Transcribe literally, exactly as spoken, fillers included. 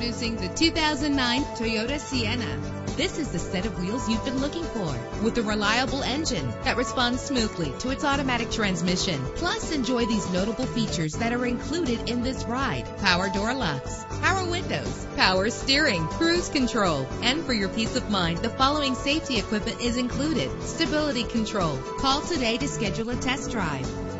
Introducing the two thousand nine Toyota Sienna. This is the set of wheels you've been looking for, with a reliable engine that responds smoothly to its automatic transmission. Plus, enjoy these notable features that are included in this ride: power door locks, power windows, power steering, cruise control. And for your peace of mind, the following safety equipment is included: stability control. Call today to schedule a test drive.